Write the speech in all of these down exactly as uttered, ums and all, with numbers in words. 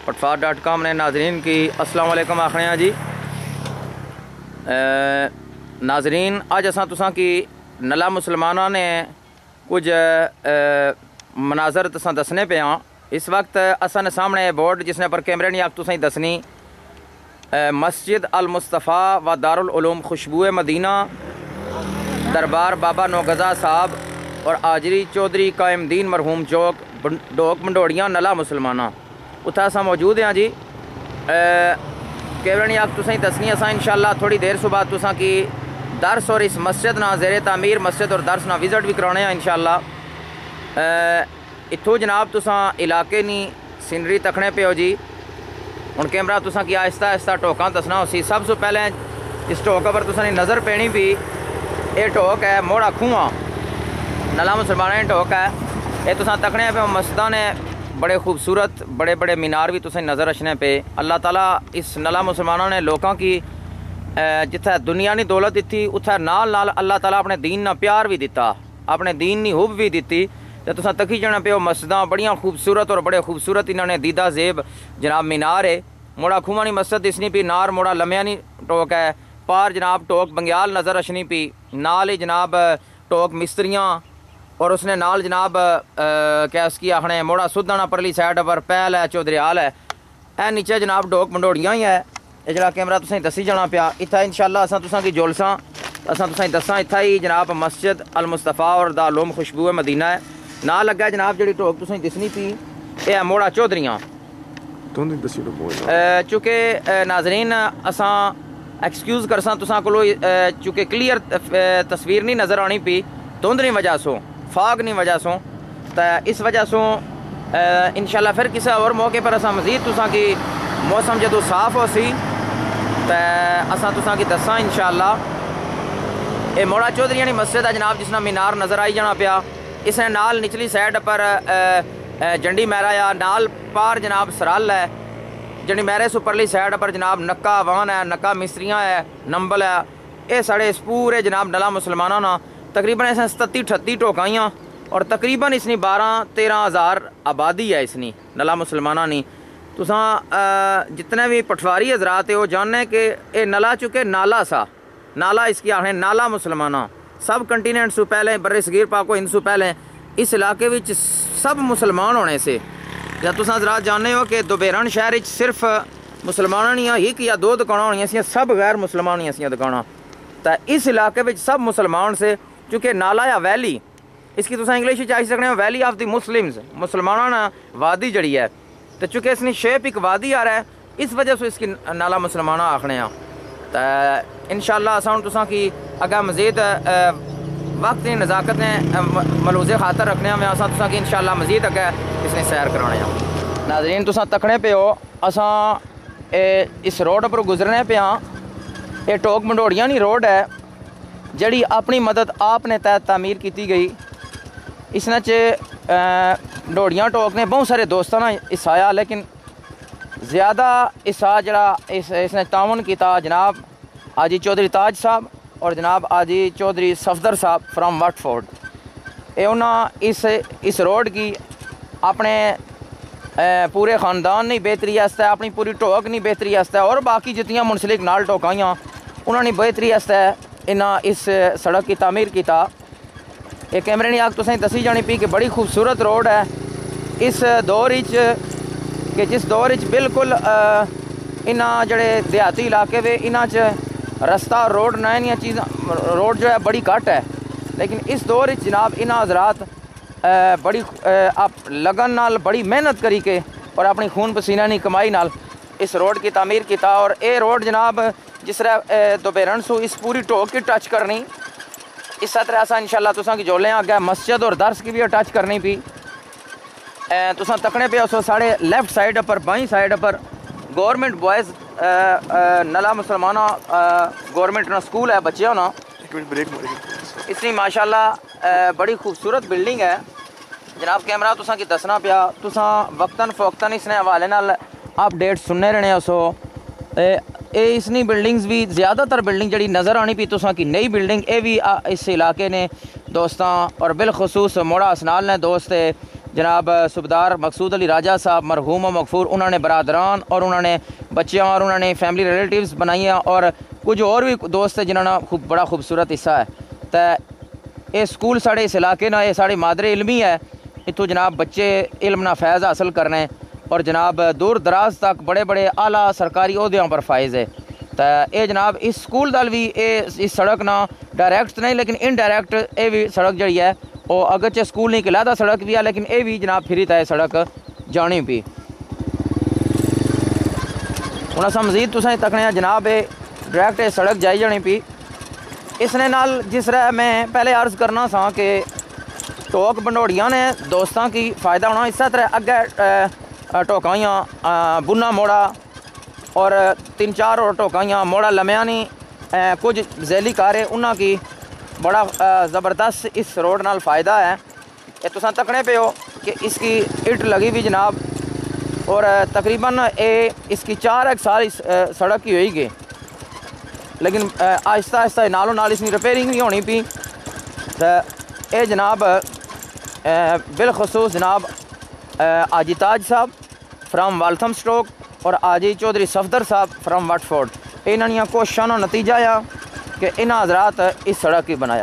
پٹفار dot com نے ناظرین کی السلام علیکم آخنے ہیں جی ناظرین اج اساں تساں کی نلا مسلمانہ نے کچھ مناظر تساں دسنے پہ ہاں. اس وقت اساں نے سامنے بورڈ جس نے پر کیمرے نہیں آپ تساں دسنی مسجد المصطفیٰ و دارالعلوم خوشبو مدینہ دربار بابا نوگزا صاحب اور آجری چودھری قائم دین مرحوم چوک ڈوک منڈوڑیاں نلا مسلمانہ اتھا اساں موجود ہیں جی. کیمرے نہیں آپ تساں دسنی اساں انشاءاللہ تھوڑی دیر صبح تساں کی درس اور اس مسجد نا زیر تعمیر مسجد اور درس نا وزٹ بھی کرانے ہیں انشاءاللہ. اتھو جناب تساں علاقے نی سینری تکھنے پہ ہو جی. ہن کیمرہ تساں کی آہستہ آہستہ ٹوکاں دسنا ہو سی. سب سے پہلے اس ٹوک پر تساں نے نظر پینی بھی یہ ٹوک ہے موڑا کھواں نلا مسلمانہ ٹوک ہے. یہ تساں تکنے پہ مسجداں نے بڑے خوبصورت بڑے بڑے مینار بھی تساں نظر رکھنے پہ. اللہ تعالیٰ اس نلا مسلمانوں نے لوگوں کی جتھے دنیا نی دولت دیتی اتھے نال نال اللہ تعالیٰ اپنے دین نا پیار بھی دیتا اپنے دین نی حب بھی دیتی. تو تساں تکی جانا پہ وہ مسجداں بڑیاں خوبصورت اور بڑے خوبصورت انہوں نے دیدہ زیب جناب مینار ہے. موڑا کھوانی مسجد دسنی پی نار موڑا لمیانی ٹوک ہے پار جناب ٹوک بنگیال نظر رچنی پی نال ہی جناب ٹوک مستریاں اور اس نے نال جناب کیا اس کی آخنے موڑا سدھانا پرلی سائڈ پر پہل ہے چودھریال ہے. اے نیچے جناب ڈوک منڈوڑیاں ہی ہے. یہ جڑا کیمرہ تسیں دسی جانا پیا اتھا انشاءاللہ اساں تساں کی جولساں اساں تسیں دساں اتھا ہی جناب مسجد المصطفیٰ اور دارالعلوم خوشبو مدینہ ہے. نہ لگا جناب جڑی ٹوک تسیں دسنی پی یہ ہے موڑا چودھریاں. چونکہ ناظرین اساں ایکسکیوز کرساں تساں کولو چونکہ کلیئر تصویر نہیں نظر آنی پی دھند نہیں وجہ سوں فاگ نہیں وجہ سوں تو اس وجہ سوں انشاءاللہ پھر کسی اور موقع پر اساں مزید تساں کی موسم جدو صاف ہو سی تو اساں تساں کی دساں انشاءاللہ. یہ موڑا چودھریاں نی مسجد ہے جناب جس نا مینار نظر آئی جانا پیا. اس نے نال نچلی سائڈ پر جنڈی میرا یا نال پار جناب سرال ہے. جنڈی میرے سو پرلی سائڈ پر جناب نکا وان ہے نکا مستریاں ہے نمبل ہے. یہ سارے اس پورے جناب نلا مسلمانہ نا تقریباً اس نے ستتی ٹھتی ٹوکائیاں اور تقریباً اس نی بارہ تیرہ ہزار آبادی ہے اس نی نلا مسلمانہ نی. تساں جتنے بھی پٹواری حضرات ہے وہ جاننے کہ یہ نلا چکے نالا سا نالا اس کی آخر نالا مسلمانہ سب کنٹیننٹ سو پہلے بر صغیر پاک و ہند سو پہلے اس علاقے وچ سب مسلمان ہونے سے یا تساں حضرات جاننے ہو کہ دوبیرن شہر وچ صرف مسلمانوں نہیں ایک یا دو دکاناں ہونیاں سی سب غیر مسلمان ہونیاں سی دکاناں. تو اس علاقے وچ سب مسلمان سے چونکہ نالا یا ویلی اس کی تساں انگلش وچ آکھ سکنے ہو ویلی آف دی مسلمز مسلمانوں نا وادی جڑی ہے. تو چونکہ اس نے شیپ ایک وادی آ رہا ہے اس وجہ سے اس کی نالا مسلمانہ آخنے ہیں. تو انشاءاللہ اساں تساں کی اگر مزید وقت نے نزاکت نے ملوزے خاطر رکھنے ہیں اساں تساں کی انشاءاللہ مزید اگر اس نے سیر کرانے ہیں. ناظرین تساں تکنے پہ ہو اساں اس روڈ پر گزرنے پہ ہاں. یہ ٹوک منڈوڑیاں نی روڈ ہے جڑی اپنی مدد آپ نے تحت تعمیر کی گئی. اس نے چ ڈوڑیاں ٹوک نے بہت سارے دوستوں نے حصہ لیکن زیادہ حصہ جڑا اس اس نے تعاون کیتا جناب آجی چودھری تاج صاحب اور جناب آجی چودھری صفدر صاحب فرام وٹ فورڈ. یہ انہوں اس اس روڈ کی اپنے پورے خاندان نہیں بہتری ہے اپنی پوری ٹوک نہیں بہتری ہے اور باقی جتنیاں منسلک نال ٹوکائیاں انہوں نے بہتری ہے انہاں اس سڑک کی تعمیر کیتا. یہ کیمرے نہیں آگ تو دسی جانی پی کہ بڑی خوبصورت روڈ ہے اس دور کہ جس دور بالکل انہاں جڑے دیہاتی علاقے وے انہاں چ رستہ روڈ نئے نیا چیزاں روڈ جو ہے بڑی گھٹ ہے لیکن اس دور جناب انہاں حضرات بڑی آپ لگن نال بڑی محنت کری کے اور اپنی خون پسینہ نہیں کمائی نال اس روڈ کی تعمیر کیتا. اور اے روڈ جناب جس طرح دوبیرن سو اس پوری ٹوک کی ٹچ کرنی اس طرح ایسا انشاءاللہ تساں کی جولیں آگے مسجد اور درس کی بھی ٹچ کرنی پی. تساں تکنے پہ اسو ساڑھے لیفٹ سائڈ پر بائیں سائڈ پر گورنمنٹ بوائز نلا مسلمانہ گورنمنٹ نا سکول ہے بچیاں نا اس نے ماشاءاللہ بڑی خوبصورت بلڈنگ ہے جناب. کیمرہ تساں کی دسنا پیا تساں وقتاً فوقتاً اس نے حوالے نال اپ ڈیٹ سننے رہنے اسو. اے اس نے بلڈنگز بھی زیادہ تر بلڈنگ جڑی نظر آنی پی تساں کی نئی بلڈنگ اے بھی اس علاقے نے دوستاں اور بالخصوص موڑا اسنال نے دوست جناب صوبیدار مقصود علی راجہ صاحب مرحوم و مغفور، انہوں نے برادران اور انہوں نے بچیاں اور انہوں نے فیملی ریلیٹیوز بنائیاں، اور کچھ اور بھی دوست جنہوں نے خوب بڑا خوبصورت حصہ ہے۔ تو یہ سکول ساڑے اس علاقے نا، یہ ساڑے مادر علمی ہے، اتوں جناب بچے علم نا فیض حاصل کرنے اور جناب دور دراز تک بڑے بڑے اعلیٰ سرکاری عہدیوں پر فائز ہے۔ تو یہ جناب اس سکول دل بھی اے اس سڑک نا ڈائریکٹ نہیں لیکن انڈائریکٹ یہ بھی سڑک جڑی ہے وہ اگرچہ سکول نہیں کہ علیحدہ سڑک بھی ہے لیکن یہ بھی جناب پھری تے سڑک جانی پی۔ ہوں اصا مزید تسیں تکنے جناب یہ ڈائریکٹ یہ سڑک جائی جانی پی۔ اس نے نال جس طرح میں پہلے عرض کرنا سا کہ ٹوک بنڈوڑیاں نے دوستاں کی فائدہ ہونا، اس طرح اگے ٹوکائیاں بنا موڑا اور تین چار اور ٹوکائیاں موڑا لمیانی کچھ ذیلی کارے انہاں کی بڑا زبردست اس روڈ نال فائدہ ہے۔ یہ تساں تکنے پہ ہو کہ اس کی اٹ لگی بھی جناب، اور تقریباً اے اس کی چار ایک سال اس سڑک کی ہوئی گئی، لیکن آہستہ آہستہ نالوں نال اس کی ریپیرنگ بھی ہونی پی۔ تو اے جناب بالخصوص جناب آجی تاج صاحب فرام والتھم سٹروک اور آجی چودھری صفدر صاحب فرام وٹ فورڈ، انہوں کوششوں کا نتیجہ آیا کہ انہاں حضرات اس سڑک کی بنایا۔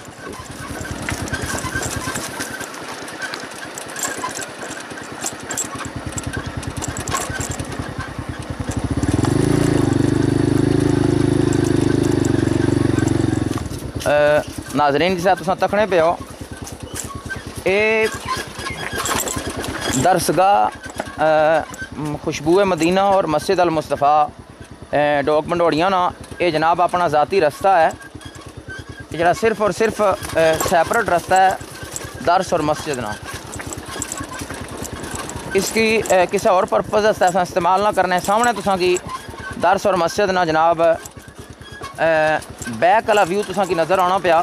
ناظرین جسے تساں تکنے پہ ہو، اے درسگاہ خوشبو مدینہ اور مسجد المصطفیٰ ڈوک منڈوڑیاں نا، یہ جناب اپنا ذاتی رستہ ہے جڑا صرف اور صرف سیپریٹ رستہ ہے درس اور مسجد نا، اس کی کسی اور پرپز ایسا استعمال نہ کرنے۔ سامنے تساں کی درس اور مسجد نا جناب بیک والا ویو تساں کی نظر آنا پیا۔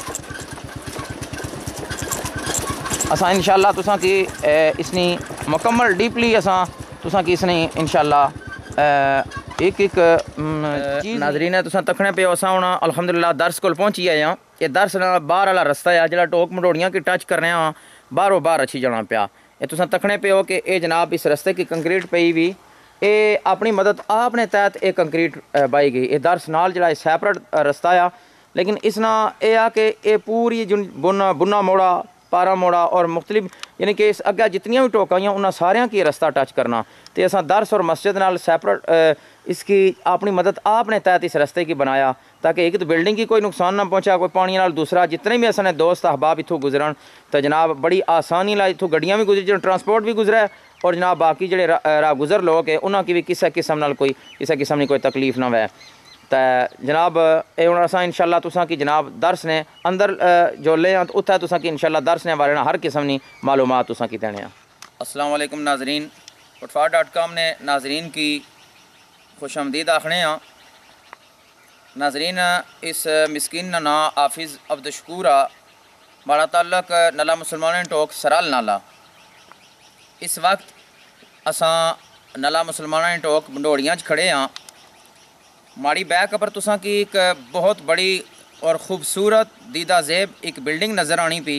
اساں انشاءاللہ تساں کی اس نے مکمل ڈیپلی اساں تساں کی اس نے انشاءاللہ ایک ایک چیز ناظرین تساں تکنے پہ اساں ہوں الحمدللہ درس کو پہنچی آئے ہیں۔ یہ درس باہر والا رستہ ہے جڑا ٹوک منڈوڑیاں کی ٹچ کرنے ہاں باہروں باہر اچھی جانا پیا۔ یہ تساں تکنے پہ ہو کہ اے جناب اس رستے کی کنکریٹ پئی بھی اے اپنی مدد آپ نے تحت اے کنکریٹ بائی گئی۔ اے درس نال جڑا سیپریٹ رستہ آ، لیکن اس نا اے آ کہ اے پوری جن بنا بنا موڑا پارا موڑا اور مختلف یعنی کہ اس اگہ جتنیاں بھی ٹوکائیاں انہاں ساریاں کی رستہ ٹچ کرنا، تو اساں درس اور مسجد نال سیپریٹ اس کی اپنی مدد آپ نے تحت اس رستے کی بنایا تاکہ ایک تو بلڈنگ کی کوئی نقصان نہ پہنچا، کوئی پانی نال، دوسرا جتنے بھی اصل دوست احباب اتوں گزرن تو جناب بڑی آسانی لا اتوں گڈیاں بھی گزری، ٹرانسپورٹ بھی گزرا ہے، اور جناب باقی جڑے راہ گزر لوگ ہیں انہاں کی بھی کسی قسم نال کوئی کسی قسم کی کوئی تکلیف نہ ہوئے۔ تو جناب اے ہوں اصا انشاءاللہ تساں کی جناب درس نے اندر جو لے ہیں تو اتھا تساں کی انشاءاللہ درس نے بارے ہر قسم کی معلومات تساں کی دینے ہیں۔ السلام علیکم ناظرین، فٹفار ڈاٹ کام نے ناظرین کی خوش آمدید آخنے ہیں۔ ناظرین اس مسکین نا نا حافظ عبدالشکورہ بڑا تعلق نلا مسلمان ٹوک سرال نالا۔ اس وقت اساں نلا مسلمان ٹوک بنڈوڑیاں کھڑے ہاں۔ ماڑی بیک پر تساں کی ایک بہت بڑی اور خوبصورت دیدہ زیب ایک بلڈنگ نظر آنی پی۔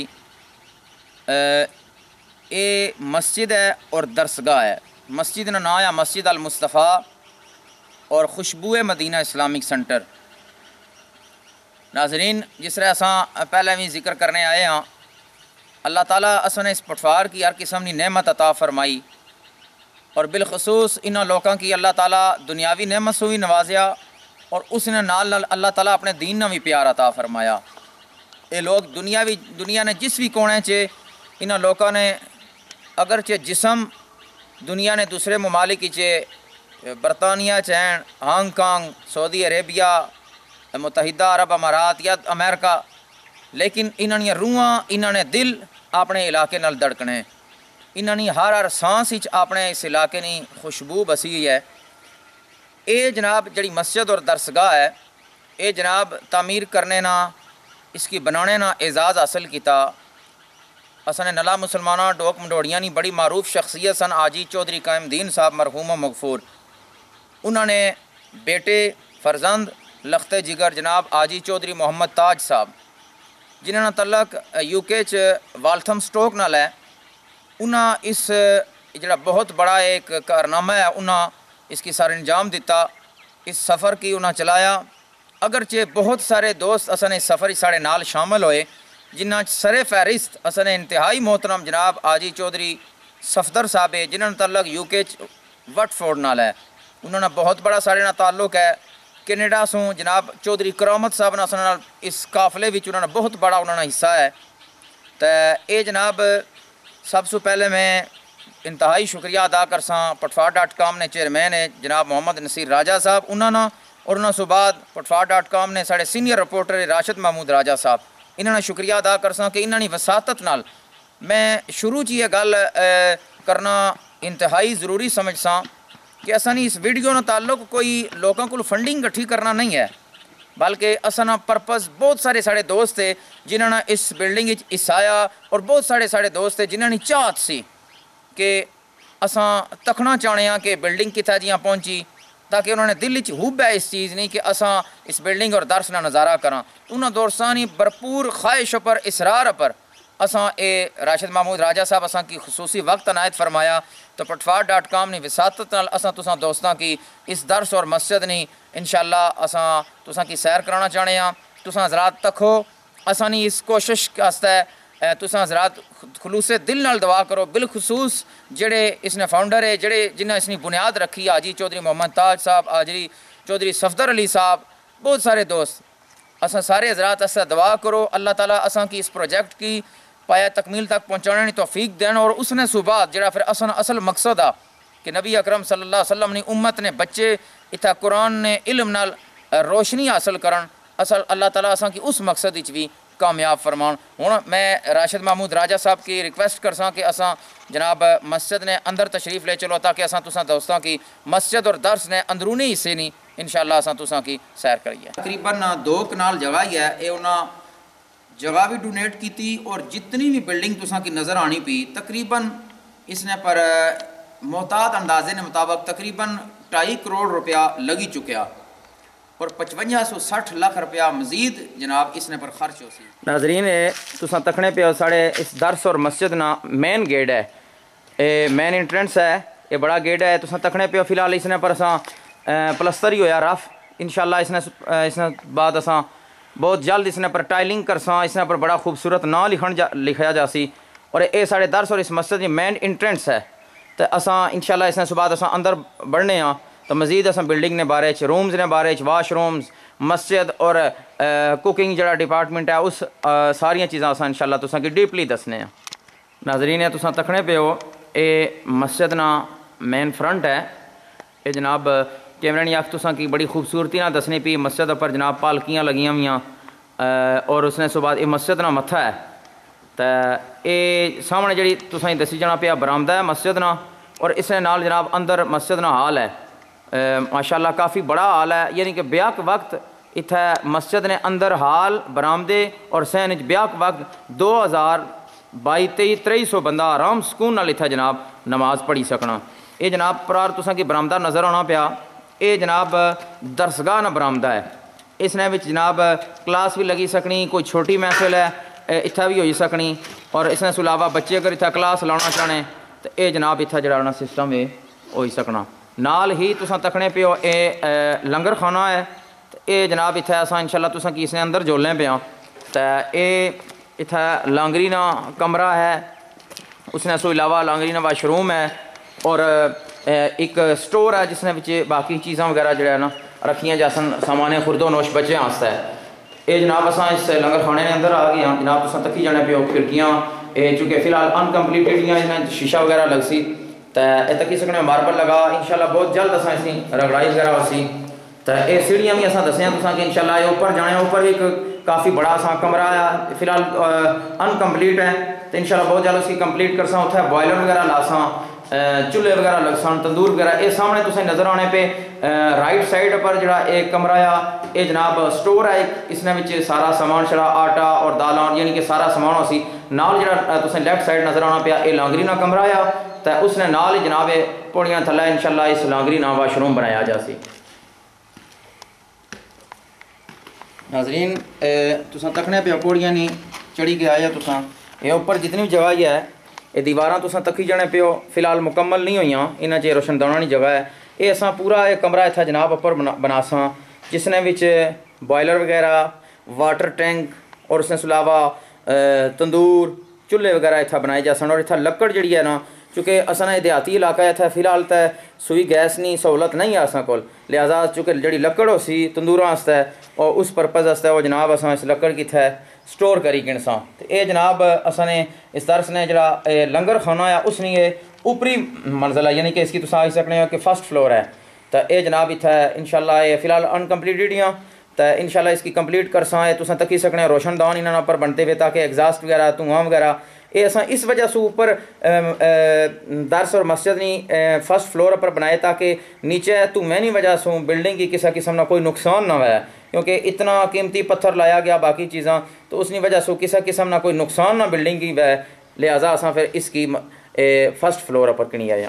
اے مسجد ہے اور درسگاہ ہے۔ مسجد نا نام ہے مسجد المصطفیٰ اور خوشبو مدینہ اسلامک سینٹر۔ ناظرین جس طرح اساں پہلے بھی ذکر کرنے آئے ہاں، اللہ تعالیٰ اساں نے اس پٹفار کی ہر قسم کی نعمت عطا فرمائی، اور بالخصوص انہاں لوکاں کی اللہ تعالیٰ دنیاوی نعمت سے بھی نوازیا، اور اس نے نال نال اللہ تعالیٰ اپنے دین نہ بھی پیار عطا فرمایا۔ یہ لوگ دنیاوی دنیا نے جس بھی کونے چے انہاں لوکاں نے اگرچہ جسم دنیا نے دوسرے ممالک چے برطانیہ چین ہانگ کانگ سعودی عربیہ متحدہ عرب امارات یا امریکہ، لیکن انہاں نے روحاں انہاں نے دل اپنے علاقے نال دھڑکنے، انہاں نے ہر ہر سانس وچ اپنے اس علاقے کی خوشبو بسی ہے۔ اے جناب جڑی مسجد اور درسگاہ ہے، اے جناب تعمیر کرنے نا اس کی بنانے نا اعزاز حاصل کیتا اساں نلا مسلمانہ ڈوک منڈوڑیاں نی بڑی معروف شخصیت سن آجی چودھری قائم دین صاحب مرحوم و مغفور۔ انہوں نے بیٹے فرزند لخت جگر جناب آجی چودھری محمد تاج صاحب جنہوں نے تعلق یو کے چ والتھم سٹروک نال ہے، انہاں اس جڑا بہت بڑا ایک کارنامہ ہے انہاں اس کی سارے انجام دیتا، اس سفر کی انہاں چلایا۔ اگرچہ بہت سارے دوست اصل اس سفر ساڑے نال شامل ہوئے، جنہ سر فہرست اصل انتہائی محترم جناب آجی چودھری صفدر صاحب ہے، جنہوں نے تعلق یو کے وٹ فورڈ نال ہے، انہوں نے بہت بڑا سارے نال تعلق ہے۔ کینیڈا سوں جناب چودھری کرامت صاحب نے اصل اس قافلے وچ انہوں نے بہت بڑا انہوں نے حصہ ہے۔ تو اے جناب سب سے پہلے میں انتہائی شکریہ ادا کرساں پٹفار ڈاٹ کام نے چیئرمین ہے جناب محمد نصیر راجہ صاحب انہوں نے، اور انہوں نے بعد پٹفار ڈاٹ کام نے سارے سینئر رپورٹر راشد محمود راجہ صاحب انہوں نے شکریہ ادا کرساں کہ انہوں نے وساطت نال میں شروع چ یہ گل کرنا انتہائی ضروری سمجھساں کہ اصل اس ویڈیو نہ تعلق کوئی لوگوں کو فنڈنگ کٹھی کرنا نہیں ہے، بلکہ اصل پرپز بہت سارے سارے دوست تھے جنہوں نے اس بلڈنگ حصہ آیا، اور بہت سارے سارے دوست تھے جنہوں نے چاہت سی کہ اساں تکنا چاہنے ہاں کہ بلڈنگ کتھا جیاں پہنچی، تاکہ انہوں نے دل چ ہوب ہے اس چیز نہیں کہ اساں اس بلڈنگ اور درس نہ نظارہ کراں۔ انہوں دوستانی بھرپور خواہش پر اصرار پر اساں اے راشد محمود راجہ صاحب اساں کی خصوصی وقت عنایت فرمایا، تو پٹفار ڈاٹ کام نے وساطت نال اساں تساں دوستاں کی اس درس اور مسجد نہیں انشاءاللہ اساں تساں کی سیر کرانا چاہنے ہاں۔ تساں حضرات تکھو اساں نی اس کوشش واسطے تساں حضرات خلوص دل نال دعا کرو، بالخصوص جڑے اس نے فاؤنڈر ہے، جڑے جنہیں اس نے بنیاد رکھی حاجی چودھری محمد تاج صاحب، حاجی چودھری صفدر علی صاحب، بہت سارے دوست اساں سارے حضرات اسا دعا کرو اللہ تعالیٰ اساں کی اس پروجیکٹ کی پایا تکمیل تک پہنچانے کی توفیق دین، اور اس نے صبح جڑا پھر اصل اصل مقصد آ کہ نبی اکرم صلی اللہ علیہ وسلم نے امت نے بچے اتھا قرآن نے علم نال روشنی حاصل کرن، اصل اللہ تعالیٰ اساں کی اس مقصد وچ بھی کامیاب فرمان۔ ہوں میں راشد محمود راجہ صاحب کی ریکویسٹ کرساں کہ اساں جناب مسجد نے اندر تشریف لے چلو، تاکہ اساں تساں دوستاں کی مسجد اور درس نے اندرونی حصے نہیں انشاءاللہ اساں تساں کی سیر کریے۔ تقریباً دو کنال جگہ ہی ہے، اے انہاں جگہ بھی ڈونیٹ کی تھی، اور جتنی بھی بلڈنگ تساں کی نظر آنی پی تقریباً اس نے پر محتاط اندازے نے مطابق تقریباً ڈھائی کروڑ روپیہ لگی چکیا، اور پچونجا سو سٹھ لاکھ روپیہ مزید جناب اس نے پر خرچ ہو سی۔ ناظرین تساں تکنے پہ ساڑے اس درس اور مسجد نا مین گیٹ ہے، اے مین انٹرنس ہے، یہ بڑا گیٹ ہے، تساں تکنے پہ فی الحال اس نے پر اساں پلستر ہی ہویا رف، انشاءاللہ اس نے اس نے بعد اساں بہت جلد اس نے پر ٹائلنگ کرساں، اس نے پر بڑا خوبصورت نا لکھن جا لکھیا جا سی، اور اے ساڑے درس اور اس مسجد کی مین انٹرنس ہے۔ تو اساں انشاءاللہ اس نے بعد اساں اندر بڑھنے ہاں، تو مزید اساں بلڈنگ نے بارے چ رومز نے بارے چ واش رومز مسجد اور کوکنگ جڑا ڈپارٹمنٹ ہے اس ساریاں چیزاں اساں انشاءاللہ تساں کی ڈیپلی دسنے ہیں۔ ناظرین تساں تکنے پہ ہو اے مسجد نا مین فرنٹ ہے، اے جناب کیمرے نی آنکھ تساں کی بڑی خوبصورتی نہ دسنے پی، مسجد پر جناب پالکیاں لگیاں ہوئیاں، اور اس نے سو بعد یہ مسجد نہ متھا ہے، تو اے سامنے جڑی تساں دسی جانا پیا برآمدہ ہے مسجد نا، اور اس نے نال جناب اندر مسجد نا حال ہے، ماشاءاللہ کافی بڑا حال ہے، یعنی کہ بیاک وقت اتھا مسجد نے اندر حال برآمدے اور سین بیاک وقت دو ہزار بائی تئی تری سو بندہ آرام سکون نال اتھا جناب نماز پڑھی سکنا۔ یہ جناب پرار تساں کی برآمدہ نظر آنا پیا، اے جناب درسگاہ نہ برآمدہ ہے، اس نے وچ جناب کلاس بھی لگی سکنی، کوئی چھوٹی محفل ہے اتھا بھی ہوئی سکنی، اور اس نے علاوہ بچے اگر اتھا کلاس لانا چاہنے تو اے جناب اتھا جڑا سسٹم ہے ہوئی سکنا۔ نال ہی تساں تکنے پہ ہو اے لنگر خانہ ہے، اے جناب اتھا اساں انشاءاللہ تساں کی اس نے اندر جولنے پہ ہاں، تو اے اتھا لانگری نا کمرہ ہے، اس نے سو علاوہ لانگری نا واش روم ہے، اور ایک سٹور ہے جس نے بچے باقی چیزاں وغیرہ جڑا ہے نا رکھیاں جاسن سامان خرد و نوش بچے آستا ہے۔ اے جناب اساں اس لنگر خانے نے اندر آ گئے ہیں، جناب تساں تکی جانے پہ ہو کھڑکیاں اے چونکہ فی الحال انکمپلیٹڈ ہیں، اس میں شیشہ وغیرہ لگ سی، تو اے تکی سکنے ماربل لگا، انشاءاللہ بہت جلد اساں اس کی رگڑائی وغیرہ ہو سی، تو اے سیڑھیاں بھی اساں دسیاں تساں کہ انشاءاللہ یہ اوپر جانے، اوپر ایک کافی بڑا اساں کمرہ ہے فی الحال انکمپلیٹ ہے، تو انشاءاللہ بہت جلد اس کی کمپلیٹ کرساں، اتھا بوائلر وغیرہ لاساں، چولہے وغیرہ لگسان، تندور وغیرہ، یہ سامنے تسیں نظر آنے پہ رائٹ سائڈ پر جڑا ایک کمرہ ہے، یہ جناب سٹور ہے، اس نے وچ سارا سامان شرا آٹا اور دالاں یعنی کہ سارا سامان ہو سی، نال جڑا تسیں لیفٹ سائڈ نظر آنا پیا یہ لانگری نا کمرہ ہے، تو اس نے نال جناب پوڑیاں تھلے انشاءاللہ اس لانگری نا واش روم بنایا جا سی۔ ناظرین تساں تکنے پہ پوڑیاں نہیں چڑھی کے آیا تساں، یہ اوپر جتنی بھی جگہ ہے یہ دیواراں تساں تکی جانے پیو فی الحال مکمل نہیں ہوئیاں انہاں چ روشن دانا نہیں جگہ ہے یہ اساں پورا یہ کمرہ اتھا جناب اوپر بناساں جس نے وچ بوائلر وغیرہ واٹر ٹینک اور اس نے علاوہ تندور چولہے وغیرہ اتھا بنائے جا سن اور اتھا لکڑ جڑی ہے نا چونکہ اصل یہ دیہاتی علاقہ ہے اتنا فی الحال تو سوئی گیس نہیں سہولت نہیں ہے اصل کول لہٰذا چونکہ جڑی لکڑ ہو سی تندوراں واسطے اور اس پرپز واسطے وہ جناب اصل اس لکڑ کی تھے سٹور کری گنساں تو یہ جناب اصل نے اس درس نے جڑا لنگر خانہ ہے اس نے یہ اوپری منزل ہے یعنی کہ اس کی تصا آئی سکنے ہو کہ فرسٹ فلور ہے تو یہ جناب اتنا ان شاء اللہ یہ فی الحال انکمپلیٹڈ ہی تو ان شاء اللہ اس کی کمپلیٹ کرساں یہ تصا تکی سکنے روشن دان انہوں پر بنتے ہوئے تاکہ ایگزاسٹ وغیرہ دھواں وغیرہ یہ اصا اس وجہ سے اوپر درس اور مسجد نہیں فرسٹ فلور پر بنائے تاکہ نیچے دھویں نہیں وجہ سے بلڈنگ کی کسی قسم نہ کوئی نقصان نہ ہوا کیونکہ اتنا قیمتی پتھر لایا گیا باقی چیزاں تو اس کی وجہ سے کسی قسم نہ کوئی نقصان نہ بلڈنگ کی ہے لہٰذا اصا پھر اس کی فرسٹ فلور پر کنی آیا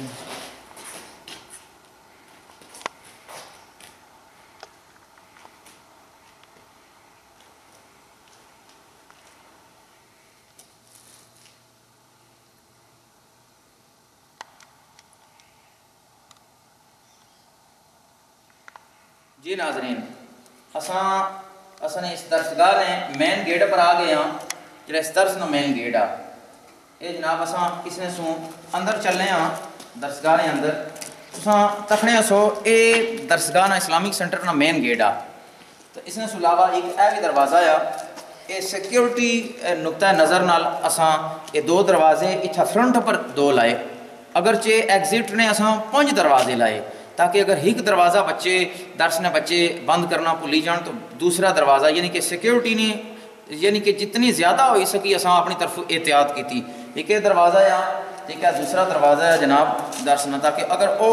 جی ناظرین اساں اساں اس درسگاہ نے مین گیٹ پر آ گئے ہاں جڑا اس درس نا مین گیٹ آ یہ جناب اساں اس نے سو اندر چلنے ہاں درسگاہ نے اندر اساں تکھنے سو اے درسگاہ نا اسلامک سینٹر نا مین گیٹ آ تو اس نے سو علاوہ ایک اے بھی دروازہ آ یہ سیکیورٹی نقطہ نظر نال اساں یہ دو دروازے اتھا فرنٹ پر دو لائے اگرچہ ایگزٹ نے اساں پانچ دروازے لائے تاکہ اگر ایک دروازہ بچے درس نے بچے بند کرنا بھولی جان تو دوسرا دروازہ یعنی کہ سیکیورٹی نے یعنی کہ جتنی زیادہ ہوئی سکی اساں اپنی طرف احتیاط کی تھی ایک یہ دروازہ ہے ٹھیک ہے دوسرا دروازہ ہے جناب درس نہ تاکہ اگر او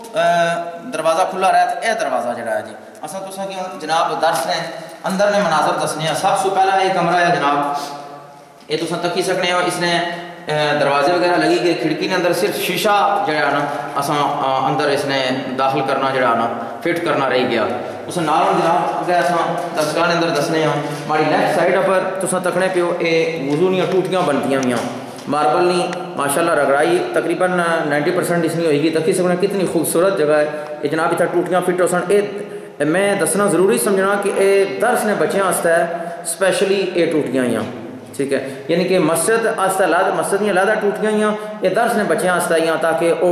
دروازہ کھلا رہا تو یہ دروازہ جڑا ہے جی اساں تساں کہ جناب درس نے اندر نے مناظر دسنے ہیں سب سے پہلا یہ کمرہ ہے جناب یہ تساں تکی سکنے ہو اس نے دروازے وغیرہ لگی گئے کھڑکی نے اندر صرف شیشہ جڑا نا اساں اندر اس نے داخل کرنا جڑا نا فٹ کرنا رہ گیا اس نال جناب اگر اساں درسگاہ نے اندر دسنے ہاں ہماری لیفٹ سائڈ پر تساں تکنے پیو اے وضو نیاں ٹوٹیاں بنتیاں ہوئیاں ماربل نہیں ماشاءاللہ رگڑائی تقریباً نائنٹی پرسینٹ اس نہیں ہوئے گی تکی سکنے کتنی خوبصورت جگہ ہے یہ جناب اتنا ٹوٹیاں فٹ ہو سن اے میں دسنا ضروری سمجھنا کہ اے درس نے بچیاں واسطے اسپیشلی اے ٹوٹیاں ہوئیاں ٹھیک ہے یعنی کہ مسجد آستہ لاد مسجد نہیں علیحدہ ٹوٹیاں ہوئیاں یہ درس نے بچیاں آستہ ہوئیاں تاکہ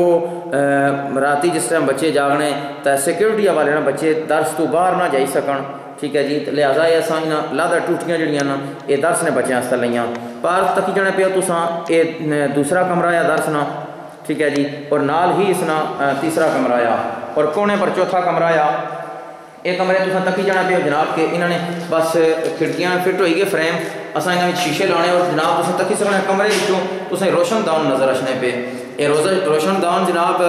او راتی جس ٹائم بچے جاگنے تا سیکیورٹی والے نا بچے درس تو باہر نہ جائی سکن ٹھیک ہے جی لہٰذا یہ اساں انہاں لادہ ٹوٹیاں جڑیاں نا یہ درس نے بچیاں آستہ لئیاں پار تکی جانے پہ تساں یہ دوسرا کمرہ یا درس نا ٹھیک ہے جی اور نال ہی اس نا تیسرا کمرہ یا اور کونے پر چوتھا کمرہ یا یہ کمرے تساں تکی جانا پہ جناب کہ انہوں نے بس کھڑکیاں فٹ ہوئی گئے فریم اساں انہاں وچ شیشے لانے اور جناب تساں تکی سکنے کمرے وچوں تساں روشن دان نظر اشنے پہ یہ روشن دان جناب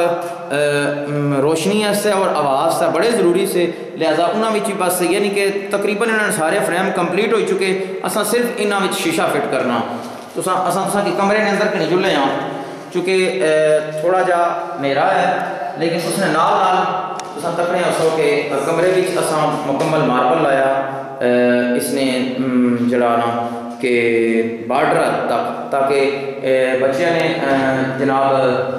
روشنی سے اور آواز سے بڑے ضروری سے لہذا انہاں وچ بس یعنی کہ تقریباً انہوں نے سارے فریم کمپلیٹ ہو چکے اساں صرف انہاں وچ شیشہ فٹ کرنا تساں اساں تساں کی کمرے نے اندر کنی جلے ہاں چونکہ تھوڑا جا میرا ہے لیکن اس نے نال نال تساں تکنے اسو کہ کمرے وچ اساں مکمل ماربل لایا اس نے جڑا نا کہ بارڈر تک تاکہ بچے نے جناب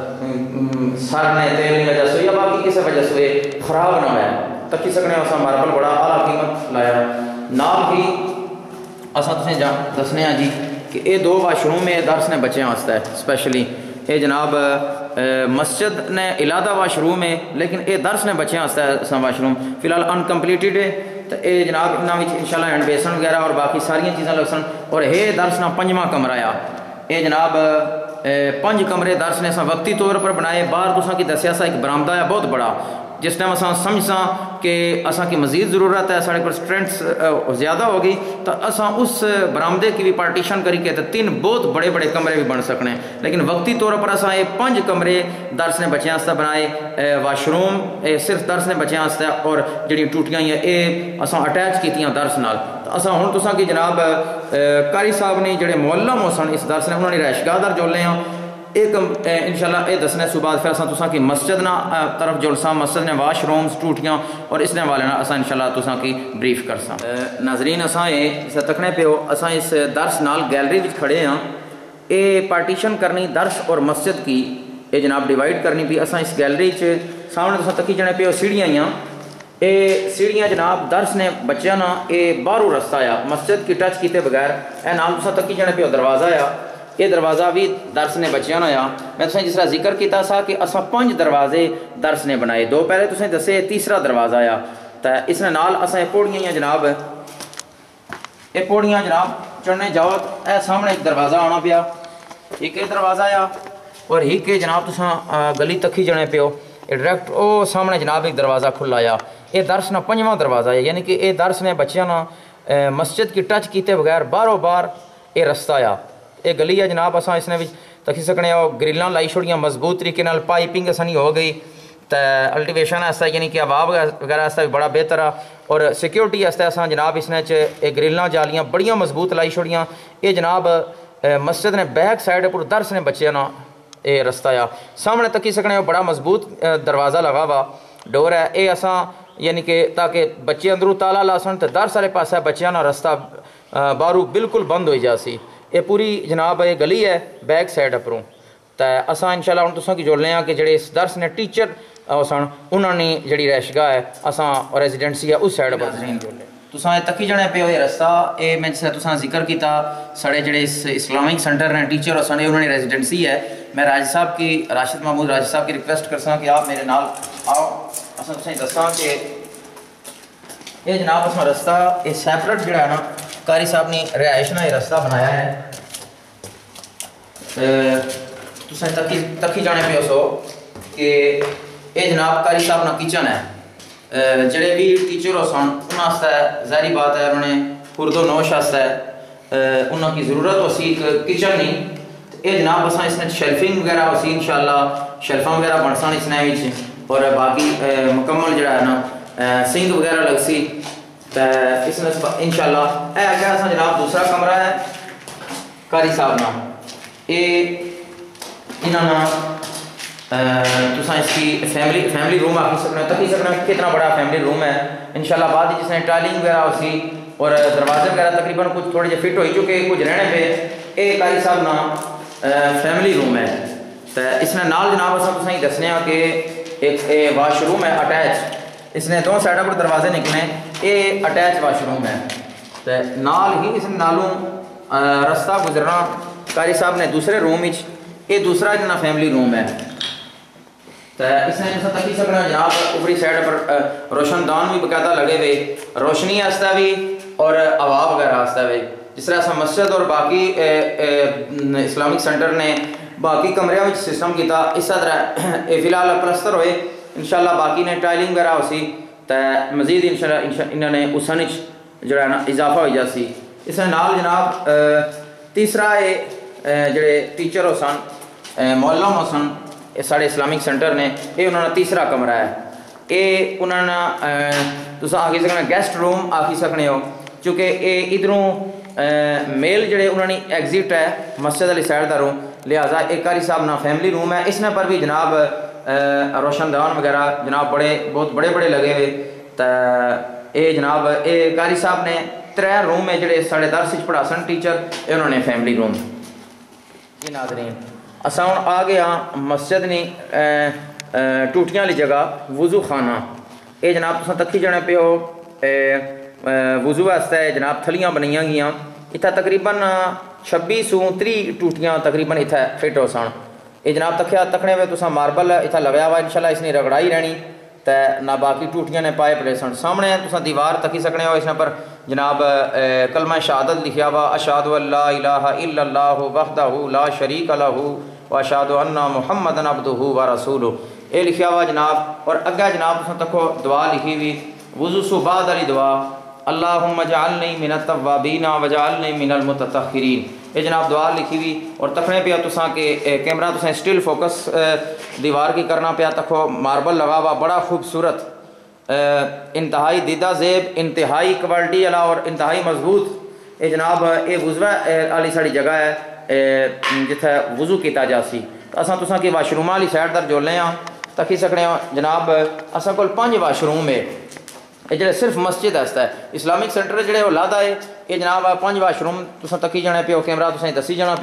سر نے تیل کی وجہ سے یا باقی کسی وجہ سے خراب نہ ہوا تکی سکنے اساں ماربل بڑا اعلیٰ قیمت لایا نال ہی اساں تسیں جا دسنے ہیں جی کہ یہ دو واش روم میں درس نے بچے واسطے اسپیشلی یہ جناب مسجد نے علیحدہ واش روم ہے لیکن یہ درس نے بچے واسطے واش روم فی الحال انکمپلیٹڈ ہے تو یہ جناب انہاں وچ انشاءاللہ ہینڈ بیسن وغیرہ اور باقی ساریاں چیزاں لگ سن اور یہ درس نا پنجواں کمرہ آ یہ جناب پنج کمرے درس نے اساں وقتی طور پر بنائے باہر تساں کی دسیا سا ایک برآمدہ ہے بہت بڑا جس ٹائم اساں سمجھساں کہ اساں کی مزید ضرورت ہے سارے پر سٹرینٹس زیادہ ہوگی تو اساں اس برآمدے کی بھی پارٹیشن کری کے تین بہت بڑے بڑے کمرے بھی بن سکنے لیکن وقتی طور پر اساں یہ پنج کمرے درس نے بچیاں واسطے بنائے واش روم صرف درس نے بچیاں واسطے اور جڑی ٹوٹیاں ہیں یہ اساں اٹیچ کیتیاں درس نال اساں ہن تساں کی جناب قاری صاحب نے جڑے معلم ہو سن اس درس نے انہوں نے رہائش گاہ در جولے ہیں ایک انشاءاللہ اے دسنے سو بعد پھر اساں تساں کی مسجد نا طرف جلساں مسجد نے واش رومز ٹوٹیاں اور اس نے والے نا اساں انشاءاللہ تساں کی بریف کرساں ناظرین اساں یہ اسے تکنے پہ ہو اساں اس درس نال گیلری وچ کھڑے ہاں یہ پارٹیشن کرنی درس اور مسجد کی یہ جناب ڈیوائڈ کرنی پی اساں اس گیلری چ سامنے تو تکی جانے پہ سیڑھیاں آئیاں یہ سیڑھیاں جناب درس نے بچیاں نا یہ باہروں رستہ آیا مسجد کی ٹچ کیتے بغیر اے نام تو تکی جانے پہ دروازہ آیا یہ دروازہ بھی درس نے بچیاں نا آیا میں تو جس طرح ذکر کیتا سا کہ اساں پانچ دروازے درس نے بنائے دو پہلے تو دسے تیسرا دروازہ آیا تو اس نے نال اساں یہ پوڑیاں جناب یہ پوڑیاں جناب چڑھنے جاؤ اے سامنے ایک دروازہ آنا پیا ایک یہ دروازہ آیا اور ایک جناب تساں گلی تکی جانے پیو یہ ڈائریکٹ او سامنے جناب ایک دروازہ کھلا آیا یہ درس نا پنجواں دروازہ ہے یعنی کہ یہ درس نے بچیاں نا مسجد کی ٹچ کیتے بغیر باہروں باہر یہ رستہ آیا یہ گلی ہے جناب اساں اس نے بھی تکی سکنے ہو گریلاں لائی چھوڑیاں مضبوط طریقے نال پائپنگ اسانی ہو گئی تو الٹیویشن ایسا یعنی کہ ہوا وغیرہ ایسا بھی بڑا بہتر ہے اور سیکیورٹی ایسا اساں جناب اس نے گریلاں جالیاں بڑیاں مضبوط لائی چھوڑیاں یہ جناب مسجد نے بیک سائڈ پر درس نے بچیاں نا یہ رستہ آیا سامنے تکی سکنے ہو بڑا مضبوط دروازہ لگا ہوا ڈور ہے یہ اساں یعنی کہ تاکہ بچے اندروں تالا لا سن تو درس والے پاس ہے بچیاں نا رستہ باہروں بالکل بند ہوئی جاسی یہ پوری جناب یہ گلی ہے بیک سائڈ اپروں تو اساں انشاءاللہ ہن تساں کی جوڑنے ہیں کہ جڑے اس درس نے ٹیچر سن انہوں نے جڑی رہائشگاہ ہے اساں ریزیڈنسی ہے اس سائڈ پر جوڑنے تساں تکی جانے پہ یہ رستہ یہ میں جسے تساں ذکر کیتا ساڑے جڑے اس اسلامک سینٹر نے ٹیچر اور سنے انہوں نے ریزیڈنسی ہے میں راج صاحب کی راشد محمود راج صاحب کی ریکویسٹ کرساں کہ آپ میرے نال آؤ اساں تساں دساں کہ یہ جناب اساں رستہ یہ سیپریٹ جڑا ہے نا قاری صاحب نے رہائش نہ یہ رستہ بنایا ہے تساں تکی تکی جانے پہ سو کہ یہ جناب قاری صاحب نا کچن ہے جڑے بھی ٹیچر ہو سن انہوں نے ظاہری بات ہے انہوں نے اردو نوش ہے انہوں کی ضرورت ہو سی کچن نہیں یہ جناب اساں اس نے شیلفنگ وغیرہ ہو سی انشاءاللہ شیلفاں وغیرہ بن سن اس نے اور باقی مکمل جڑا ہے نا سنگ وغیرہ لگ سی تو اس نے انشاءاللہ اے اگے اساں جناب دوسرا کمرہ ہے قاری صاحب نا یہ انہوں نے تساں اس کی فیملی فیملی روم آخی سکنا تکی سکنا کتنا بڑا فیملی روم ہے انشاءاللہ بعد جس نے ٹائلنگ وغیرہ ہو سی اور دروازے وغیرہ تقریباً کچھ تھوڑے جے فٹ ہوئی چکے کچھ رہنے پہ ایک قاری صاحب نا فیملی روم ہے تو اس نے نال جناب اساں تساں ہی دسنے ہیں کہ ایک واش روم ہے اٹیچ اس نے دو سائڈوں پر دروازے نکلے یہ اٹیچ واش روم ہے تو نال ہی اس نے نالوں رستہ گزرنا قاری صاحب نے دوسرے روم یہ دوسرا جنا فیملی روم ہے تو اس نے جیسا تکی سکنا جناب اوپری سائڈ پر روشن دان بھی باقاعدہ لگے ہوئے روشنی آستا بھی اور ہوا وغیرہ آستا بھی جس طرح سے مسجد اور باقی اسلامک سینٹر نے باقی کمرے میں سسٹم کیتا اس طرح فی الحال پلستر ہوئے انشاءاللہ باقی نے ٹائلنگ وغیرہ ہو سی تو مزید انشاءاللہ انہوں نے اسن جو ہے نا اضافہ ہو جاسی اس نے نال جناب تیسرا یہ جڑے ٹیچر ہو سن معلم ہو سن سارے اسلامک سینٹر نے یہ انہوں نے تیسرا کمرہ ہے یہ انہوں نے تساں آخی سکنا گیسٹ روم آخی سکنے ہو چونکہ یہ ادھروں میل جڑے انہوں نے ایگزٹ ہے مسجد علی سائڈ دا روم لہٰذا ایک قاری صاحب نا فیملی روم ہے اس نے پر بھی جناب روشن دان وغیرہ جناب بڑے بہت بڑے بڑے لگے ہوئے تو یہ جناب یہ قاری صاحب نے ترے روم ہے جڑے ساڑھے درس پڑھا سن ٹیچر یہ انہوں نے فیملی روم جی ناظرین اساں ہوں آ گیا مسجد نی ٹوٹیاں والی جگہ وضو خانہ یہ جناب تساں تکی جانے پہ ہو وضو واسطے جناب تھلیاں بنائیاں گیاں اتھا تقریباً چھبی سو تری ٹوٹیاں تقریباً اتھا فٹ ہو سن یہ جناب تکیا تکنے میں تساں ماربل اتھا لگایا ہوا انشاءاللہ اس نے رگڑائی رہنی تو نہ باقی ٹوٹیاں نے پائے پڑے سن سامنے تساں دیوار تکی سکنے ہو اس نے پر جناب کلمہ شہادت لکھیا ہوا اشہد ان لا الہ الا اللہ وحدہ لا شریک لہ واشہد ان محمدًا عبدہ ورسولہ یہ لکھیا ہوا جناب اور اگہ جناب تساں تکو دعا لکھی ہوئی وضو سو بعد علی دعا اللہم اجعلنی من التوابین وجعلنی من المتطہرین یہ جناب دعا لکھی ہوئی اور تکنے پہ تساں کہ کیمرہ تساں سٹل فوکس دیوار کی کرنا پہ تکو ماربل لگا ہوا بڑا خوبصورت انتہائی دیدہ زیب انتہائی کوالٹی علا اور انتہائی مضبوط یہ جناب یہ وضو والی ساری جگہ ہے جتھے وضو کیتا جاسی تو اساں تساں کی واش روم والی سائڈ در جولنے ہاں تکی سکنے ہاں جناب اساں کول پانچ واش روم ہے یہ جڑے صرف مسجد ہے اسلامک سینٹر جڑے وہ لادا ہے یہ جناب پانچ واش روم تساں تکی جانے پیا کیمرہ تساں دسی جانا پیا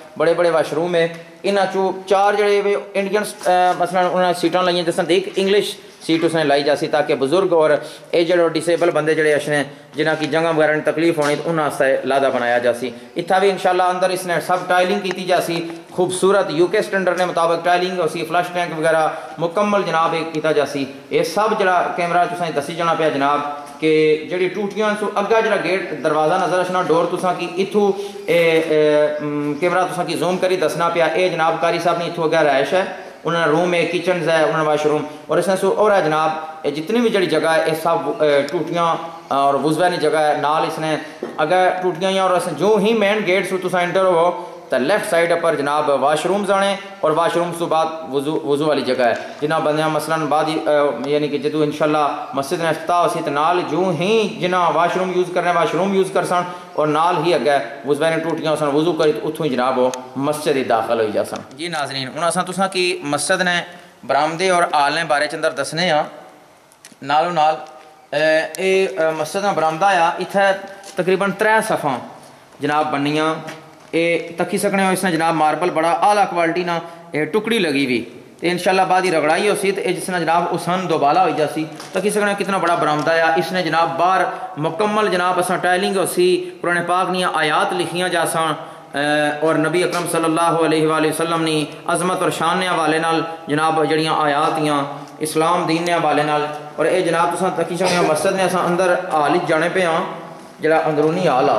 بڑے بڑے واشروم ہے انہاں چوں چار جڑے انڈین مثلا انہاں سیٹاں لائیاں جس ایک انگلش سیٹ اس نے لائی جاسی تاکہ بزرگ اور ایجڈ اور ڈسیبل بندے جڑے اشنے جنہاں کی جنگہ وغیرہ تکلیف ہونی تو انہاں سے لادہ بنایا جاسی. اتھا بھی انشاءاللہ اندر اس نے سب ٹائلنگ کیتی جاسی خوبصورت یو کے سٹینڈرڈ نے مطابق ٹائلنگ اسی فلش ٹینک وغیرہ مکمل جناب کیتا جاسی. یہ سب جڑا کیمرہ تساں دسی جانا پیا جناب کہ جڑی ٹوٹیاں سو اگا جڑا گیٹ دروازہ نظر اشنا ڈور تساں کی اتھو کیمرہ تساں کی زوم کری دسنا پیا. اے جناب کاری صاحب نے اتھو اگا رہائش ہے انہوں نے روم ہے کچنز ہے انہوں نے واش روم اور اس نے سو اور ہے جناب جتنی بھی جڑی جگہ ہے یہ سب ٹوٹیاں اور وضوانی جگہ ہے نال اس نے اگر ٹوٹیاں اور اس جو ہی مین گیٹ سو تساں انٹر ہو تو لیفٹ سائڈ پر جناب واش رومز آنے اور واش رومز تو بعد وضو وضو والی جگہ ہے جناب بندیاں مثلا بعد یعنی کہ جدو انشاءاللہ مسجد نے افتتاح اسی تو نال جو ہی جنہ واش روم یوز کرنے واش روم یوز کر سن اور نال ہی اگے وضوانی ٹوٹیاں سن وضو کری تو اتھوں ہی جناب وہ مسجد ہی داخل ہوئی جا سن. جی ناظرین ہن اساں تساں کی مسجد نے برآمدے اور آلنے بارے چندر دسنے ہاں نالو نال اے مسجد نے برآمدہ آیا اتھے تقریباً ترے صفاں جناب بنیاں اے تکی سکنے ہو اس نے جناب ماربل بڑا اعلیٰ کوالٹی نا ٹکڑی لگی ہوئی تو انشاءاللہ بعد ہی رگڑائی ہو سی تو جس نے جناب اسن دوبالا ہوئی جاسی تکی سکنے کتنا بڑا برآمدہ آیا. اس نے جناب باہر مکمل جناب اساں ٹائلنگ ہو سی قرآن پاک نیاں آیات لکھیاں جاساں اور نبی اکرم صلی اللہ علیہ وآلہ وسلم نے عظمت اور شان نے حوالے نال جناب جڑیاں آیات یاں اسلام دین نے حوالے نال اور اے جناب تساں تکی سکنے مسجد نے اساں اندر حال جانے پہ ہاں جڑا اندرونی حال آ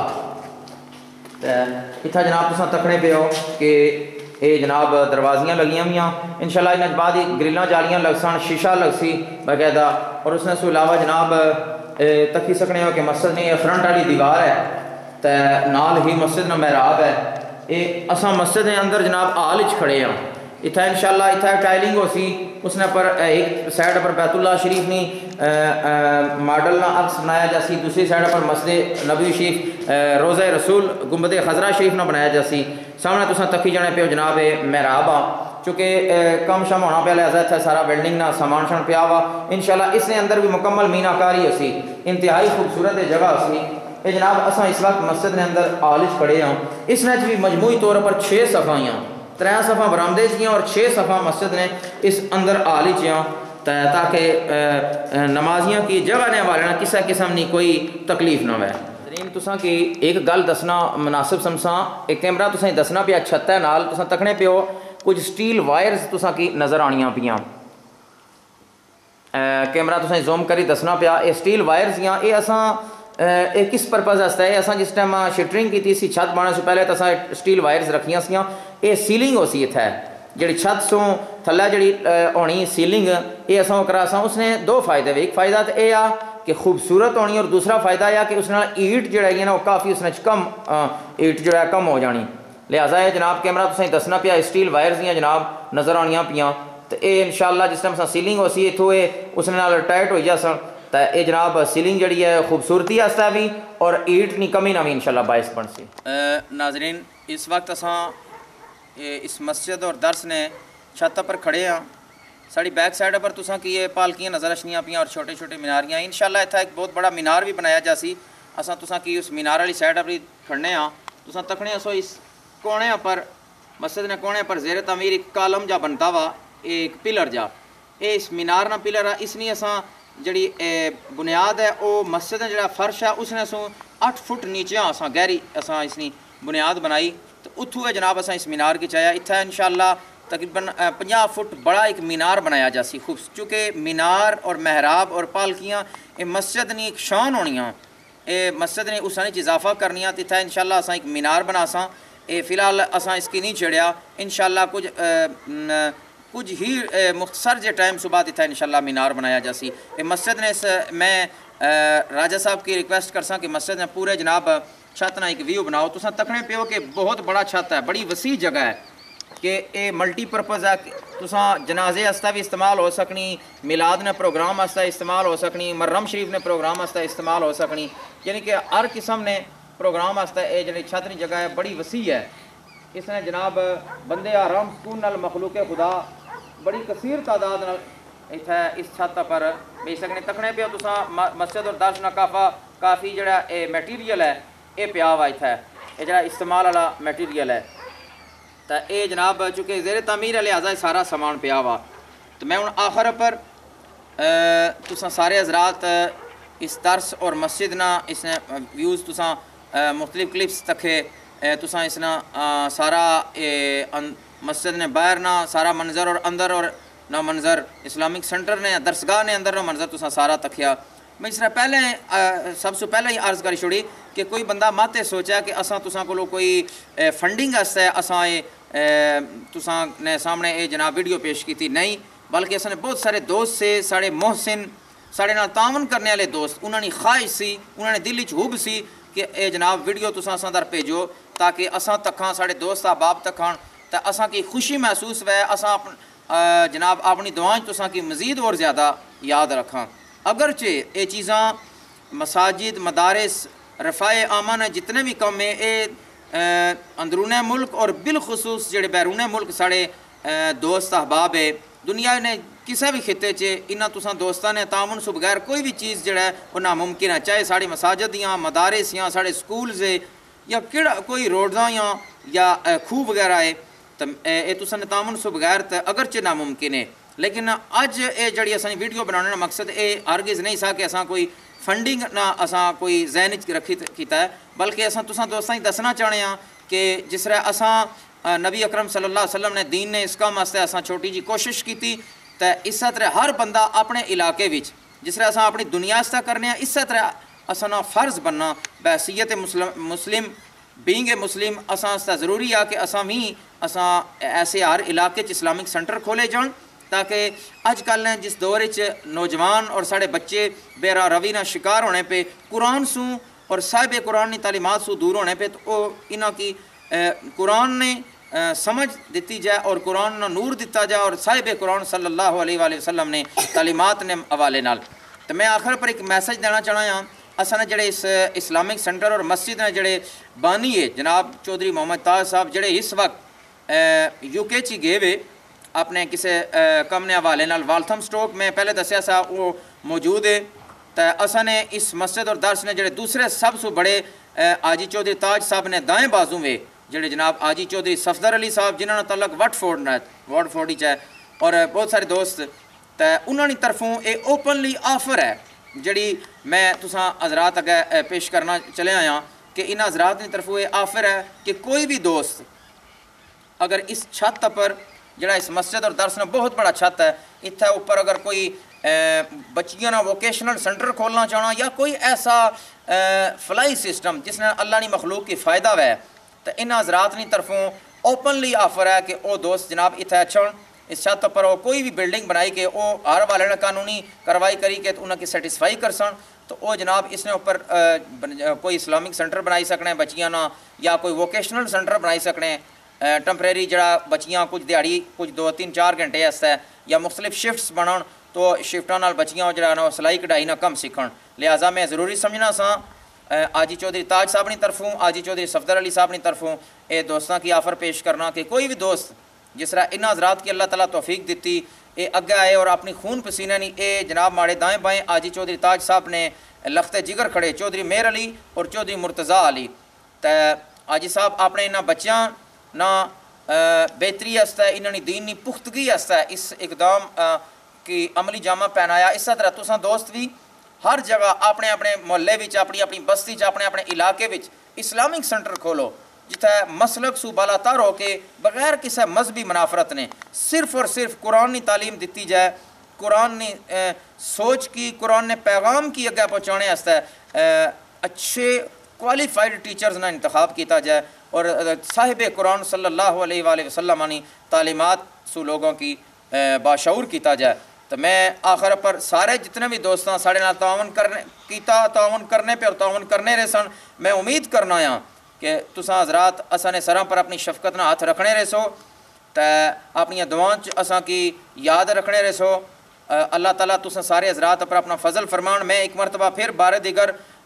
اتھا جناب تساں تکنے پہ ہو کہ اے جناب دروازیاں لگیاں ہوئیاں انشاءاللہ انہیں بعد ہی گرلاں جالیاں لگ سن شیشہ لگ سی باقاعدہ اور اس نے سو علاوہ جناب تکی سکنے ہو کہ مسجد نے فرنٹ والی دیوار ہے تو نال ہی مسجد نے محراب ہے. اے اساں مسجد نے اندر جناب آل اچ کھڑے ہیں اتھا انشاءاللہ اتھا ٹائلنگ ہو سی اس نے پر ایک سائڈ پر بیت اللہ شریف نے ماڈل نہ عکس بنایا جاسی دوسری سائڈ پر مسجد نبوی شریف روضہ رسول گنبد خضرا شریف نہ بنایا جاسی. سامنے تساں تکی جانے پہ جناب محراب آ چونکہ کم شم ہونا پہ لہذا تھا سارا بلڈنگ نہ سامان شان پیا ہوا انشاءاللہ اس نے اندر بھی مکمل مینا کاری ہو سی انتہائی خوبصورت جگہ ہو سی. اے جناب اساں اس وقت مسجد نے اندر آلش کھڑے ہوں اس نے بھی مجموعی طور پر چھ صفائیاں ترے صفحہ برآمدے چیاں اور چھ صفحہ مسجد نے اس اندر آلی چیاں تاکہ نمازیاں کی جگہ نے حوالے نہ کسی قسم نہیں کوئی تکلیف نہ ہوئے. تساں کی ایک گل دسنا مناسب سمساں ایک کیمرہ تساں دسنا پیا چھت ہے نال تساں تکنے پیو کچھ سٹیل وائرز تساں کی نظر آنیاں پیاں کیمرہ تساں زوم کری دسنا پیا اے سٹیل وائرز یاں اے اساں اے کس پرپز واسطے ہے اساں جس ٹائم شٹرنگ کی تھی سی چھت بانے سے پہلے تو اساں سٹیل وائرز رکھیاں سیاں اے سیلنگ ہو سی اتھا ہے جڑی چھت سوں تھلے جڑی ہونی سیلنگ اے اساں کرا ساں اس نے دو فائدے ایک فائدہ تو اے آ کہ خوبصورت ہونی اور دوسرا فائدہ یہ کہ اس نے ایٹ جڑا ہے نا وہ کافی اس نے کم ایٹ جو ہے کم ہو جانی لہٰذا ہے جناب کیمرہ تسیں دسنا پیا سٹیل وائرز دیاں جناب نظر آنیاں پیاں تو اے انشاءاللہ جس ٹائم سیلنگ ہو سی اتھو اے اس نے ٹائٹ ہوئی جا سن تو اے جناب سیلنگ جڑی ہے خوبصورتی واسطے بھی اور ایٹ نی کمی نہ بھی انشاءاللہ باعث بن سی. ناظرین اس وقت اساں اس مسجد اور درس نے چھت پر کھڑے ہاں ساڑی بیک سائڈ پر تساں کی یہ پالکیاں نظر اشنیاں پیاں اور چھوٹے چھوٹے میناریاں انشاءاللہ اتھا ایک بہت بڑا مینار بھی بنایا جا سی اساں تساں کی اس مینار والی سائڈ پر کھڑنے ہاں تساں تکنے اسو اس کونے پر مسجد نے کونے پر زیر تعمیر ایک کالم جا بنتا وا ایک پلر جا اے اس مینار نہ پلر ہے اس نے اساں جڑی بنیاد ہے وہ مسجد جڑا فرش ہے اس نے سو اٹھ فٹ نیچے اساں گہری اساں اس نے بنیاد بنائی تو اتھو ہے جناب اساں اس مینار کی چاہیا اتھا انشاءاللہ تقریباً پنجا فٹ بڑا ایک مینار بنایا جا سی خوب چونکہ مینار اور محراب اور پالکیاں یہ مسجد نے ایک شان ہونیاں اے مسجد نے اس نے اضافہ کرنیاں تھا انشاءاللہ اساں ایک مینار بنا ساں اے فی الحال اساں اس کی نہیں چھڑیا انشاءاللہ کچھ کچھ ہی مختصر جے ٹائم صبح تھا انشاءاللہ مینار بنایا جا سی اے مسجد نے میں راجہ صاحب کی ریکویسٹ کرساں کہ مسجد نے پورے جناب چھت نہ ایک ویو بناؤ تساں تکنے پیو کہ بہت بڑا چھت ہے بڑی وسیع جگہ ہے کہ اے ملٹی پرپز ہے تساں جنازے واسطے بھی استعمال ہو سکنی میلاد نے پروگرام واسطے استعمال ہو سکنی محرم شریف نے پروگرام واسطے استعمال ہو سکنی یعنی کہ ہر قسم نے پروگرام واسطے اے جڑی چھتری جگہ ہے بڑی وسیع ہے اس نے جناب بندے آرام سکون نال مخلوق خدا بڑی کثیر تعداد نال اتھا اس چھت پر بے سکنے تکنے پہ تساں مسجد اور درس نکافہ کافی جڑا اے میٹیریل ہے اے پیا ہوا اتھا ہے اے جڑا استعمال والا میٹیریل ہے تو یہ جناب چونکہ زیر تعمیر ہے لہٰذا سارا سامان پیا وا تو میں ہوں آخر پر تساں سارے حضرات اس درس اور مسجد نا اس نے ویوز تساں مختلف کلپس تکھے تساں اس نا سارا مسجد نے باہر نا سارا منظر اور اندر اور نہ منظر اسلامک سینٹر نے درسگاہ نے اندر نہ منظر تساں سارا تکھیا میں اس طرح پہلے سب سے پہلے ہی عرض کری چھوڑی کہ کوئی بندہ ماتے سوچا کہ اساں تساں کو کوئی فنڈنگ ہے اساں تساں نے سامنے یہ جناب ویڈیو پیش کی تھی نہیں بلکہ اساں نے بہت سارے دوست سے سارے محسن سارے نال تعاون کرنے والے دوست انہوں نے خواہش سی انہوں نے دل وچ حب سی کہ اے جناب ویڈیو تساں اساں در بھیجو تاکہ اساں تکھاں سارے دوست احباب تکھاں تے اساں کی خوشی محسوس ہوئے اساں جناب اپنی دعائیں تساں کی مزید اور زیادہ یاد رکھاں اگرچہ یہ چیزاں مساجد مدارس رفاع عامہ نے جتنے بھی کم ہیں یہ اندرون ملک اور بالخصوص جڑے بیرون ملک سارے دوست احباب ہے دنیا نے کسی بھی خطے چ انہاں تساں دوستاں نے تعاون سے بغیر کوئی بھی چیز جڑا ہے وہ ناممکن ہے چاہے ساری مساجد یا مدارس یا سارے سکولز ہے یا کیڑا کوئی روڈاں یا یا خوہ وغیرہ ہے تو یہ تساں نے تعاون سے بغیر تو اگرچہ ناممکن ہے لیکن اج یہ جڑی اساں ویڈیو بنانے کا مقصد یہ ہرگز نہیں سا کہ اساں کوئی فنڈنگ نہ اساں کوئی ذہن وچ رکھی کیتا ہے بلکہ اساں تساں دوستاں ہی دسنا چاہنے ہاں کہ جس طرح اساں نبی اکرم صلی اللہ علیہ وسلم نے دین نے اس کام واسطے اساں چھوٹی جی کوشش کیتی تو اس طرح ہر بندہ اپنے علاقے وچ جس طرح اساں اپنی دنیا واسطے کرنے ہیں اس طرح اساں فرض بننا بحیثیت مسلم مسلم بینگ اے مسلم اساں واسطے ضروری ہے کہ اساں بھی اساں ایسے ہر علاقے چ اسلامک سینٹر کھولے جان تاکہ اج کل نے جس دور چ نوجوان اور سارے بچے بے راہ روی نہ شکار ہونے پہ قرآن سوں اور صاحب قرآن کی تعلیمات سوں دور ہونے پہ تو وہ انہاں کی قرآن نے سمجھ دیتی جائے اور قرآن نہ نور دیتا جائے اور صاحب قرآن صلی اللہ علیہ وآلہ وسلم نے تعلیمات نے حوالے نال تو میں آخر پر ایک میسج دینا چاہنا ہاں اساں نے جڑے اس اسلامک سینٹر اور مسجد نے جڑے بانی ہے جناب چودھری محمد تاج صاحب جڑے اس وقت یو کے چی گئے ہوئے اپنے کسی کم نے حوالے نال والتھم سٹوک میں پہلے دسیا سا وہ موجود ہے تو اساں نے اس مسجد اور درس نے جڑے دوسرے سب سے بڑے آجی چودھری تاج صاحب نے دائیں بازو میں جڑے جناب آجی چودھری صفدر علی صاحب جنہوں نے تعلق وٹ فورڈ وارڈ فورڈ ہی ہے اور بہت سارے دوست تو انہوں نے طرفوں یہ اوپنلی آفر ہے جڑی میں تساں حضرات اگے پیش کرنا چلے آیا کہ انہاں حضرات کی طرفوں یہ آفر ہے کہ کوئی بھی دوست اگر اس چھت پر جڑا اس مسجد اور درس نے بہت بڑا چھت ہے اتنے اوپر اگر کوئی بچیاں نا ووکیشنل سینٹر کھولنا چاہنا یا کوئی ایسا فلائی سسٹم جس نے اللہ نے مخلوق کی فائدہ ہے تو ان حضرات کی طرفوں اوپنلی آفر ہے کہ وہ دوست جناب اتنے اچھن اس چھت پر وہ کوئی بھی بلڈنگ بنائی کہ وہ ہر والے نے قانونی کاروائی کری کہ انہوں کی سیٹسفائی کر سن تو وہ جناب اس نے اوپر کوئی اسلامک سینٹر بنائی سکنے بچیاں نا یا کوئی ووکیشنل سینٹر بنائی سکنے ٹمپریری جڑا بچیاں کچھ دیہڑی کچھ دو تین چار گھنٹے اس ہے یا مختلف شفٹس بنان تو شفٹاں نال بچیاں جڑا نا سلائی کڑھائی نہ کم سیکھن لہٰذا میں ضروری سمجھنا سا آجی چودھری تاج صاحب کی طرفوں آجی چودھری صفدر علی صاحب کی طرفوں اے دوستاں کی آفر پیش کرنا کہ کوئی بھی دوست جس طرح انہاں حضرات کی اللہ تعالیٰ توفیق دیتی اے اگے آئے اور اپنی خون پسینہ نہیں اے جناب ماڑے دائیں بائیں آجی چودھری تاج صاحب نے لخت جگر کھڑے چودھری میر علی اور چودھری مرتضیٰ علی تو آجی صاحب اپنے انہاں بچیاں نہ بہتری ہے انہوں نے دین کی پختگی ہے اس اقدام کی عملی جامہ پہنایا اس طرح تساں دوست بھی ہر جگہ اپنے اپنے محلے وچ اپنی اپنی بستی چ اپنے اپنے علاقے وچ اسلامک سینٹر کھولو جتھے مسلک سو بالا تر ہو کے بغیر کسی مذہبی منافرت نے صرف اور صرف قرآن کی تعلیم دیتی جائے قرآن نے سوچ کی قرآن نے پیغام کی اگے پہنچانے واسطے اچھے کوالیفائڈ ٹیچرز نہ انتخاب کیتا جائے اور صاحب قرآن صلی اللہ علیہ وآلہ وسلم نے تعلیمات سو لوگوں کی باشعور کیتا جائے تو میں آخر پر سارے جتنے بھی دوستاں سارے نال تعاون کرنے کیتا تعاون کرنے پہ اور تعاون کرنے رہے سن میں امید کرنا ہاں کہ تساں حضرات اساں نے سراں پر اپنی شفقت نہ ہاتھ رکھنے رہے سو تو اپنی دعاؤں اساں کی یاد رکھنے رہے سو اللہ تعالیٰ تساں سارے حضرات پر اپنا فضل فرمان میں ایک مرتبہ پھر بارے دیگر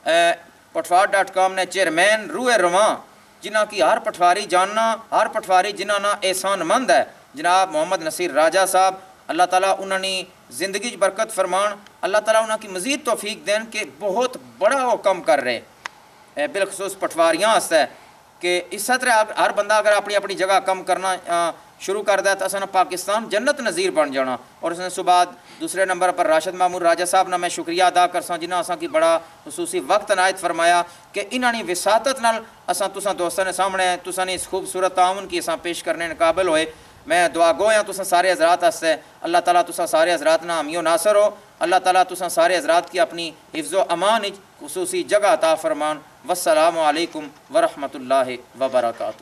پٹوار ڈاٹ کام نے چیئرمین روح رواں جنہ کی ہر پٹواری جاننا ہر پٹواری جنہ نا احسان مند ہے جناب محمد نصیر راجہ صاحب اللہ تعالیٰ انہوں نے زندگی برکت فرمان اللہ تعالیٰ انہوں کی مزید توفیق دین کہ بہت بڑا وہ کم کر رہے بالخصوص پٹواریاں واسطے کہ اس طرح ہر بندہ اگر اپنی اپنی جگہ کم کرنا شروع کر دیا تو اصل پاکستان جنت نظیر بن جانا. اور اس نے صبح دوسرے نمبر پر راشد مامور راجہ صاحب نے میں شکریہ ادا کرساں جنہاں اساں کی بڑا خصوصی وقت عنایت فرمایا کہ انہاں نے وساطت نال اساں تساں دوستاں نے سامنے تساں نے اس خوبصورت تعاون کی اساں پیش کرنے قابل ہوئے. میں دعا گو ہاں تساں سارے حضرات واسطے اللہ تعالیٰ تساں سارے حضرات نہ حامی و ناصر ہو. اللہ تعالیٰ تساں سارے حضرات کی اپنی حفظ و امان خصوصی جگہ عطا فرمان. والسلام علیکم ورحمۃ اللہ وبرکاتہ.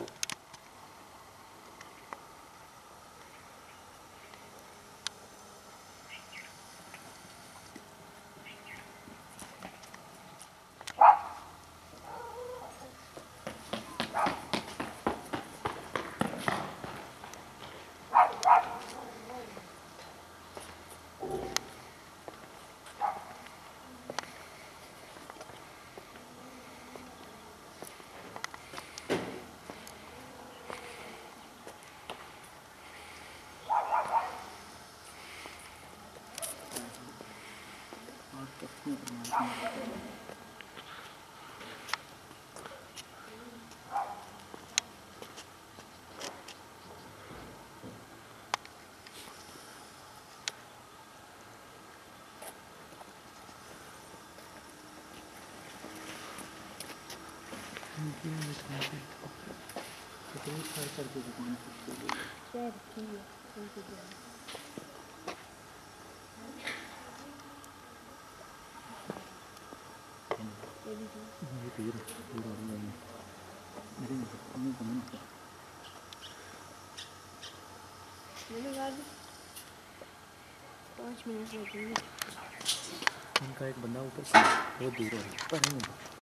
ان کا ایک بندہ اوپر سے بہت دور ہو رہا ہے.